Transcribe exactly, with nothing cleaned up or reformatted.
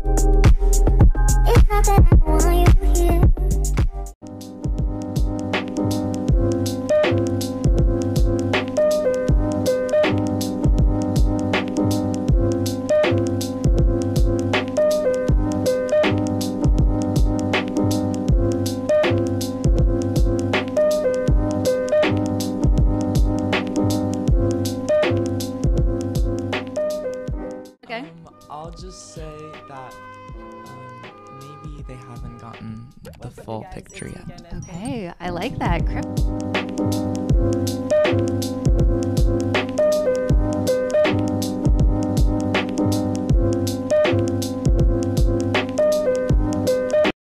It's not that I don't want you here. Okay. Um, I'll just say that um, maybe they haven't gotten the full picture yet. Okay, I like that. Crip.